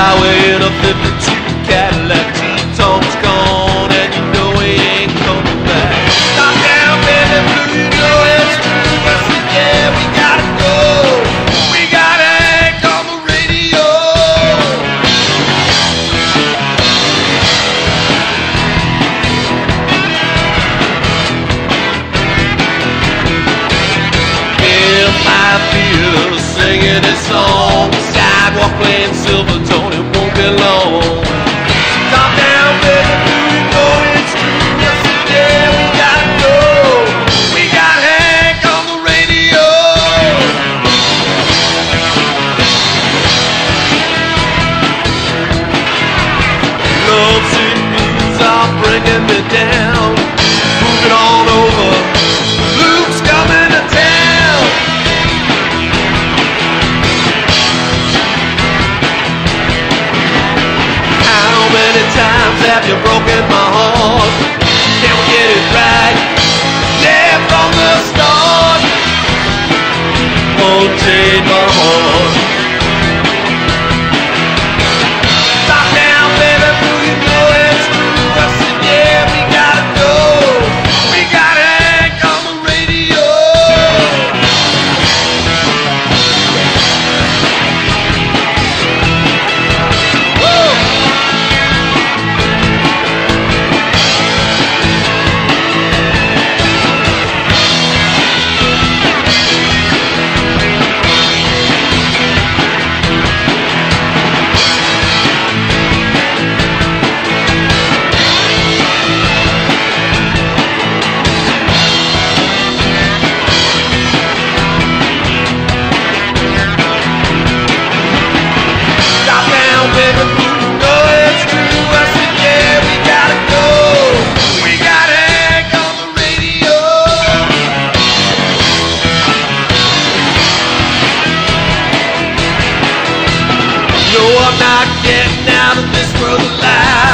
highway in a 52 Cadillac. T-Tonks gone and you know he ain't coming back. Stop down, baby blue, you know it's true. I said, yeah, we gotta go. We gotta act on the radio. In my field, singing this song, sidewalk playing Silvertone, it won't be long. Top down, baby, you know it's true. I said, yeah, we gotta go. We got Hank on the radio. Love city blues are bringing me down. Moving on over, blues coming to town. How many times have you broken my heart? Can we get it right? Yeah, from the start. Won't take my heart. Stop down, baby, blue, you know it's true. I said, yeah, we gotta go. We gotta act on the radio. Woo! Stop down, baby, blue, you know it's true. I said, yeah, we gotta go. We gotta act on the radio. No, I'm not getting out of this world alive.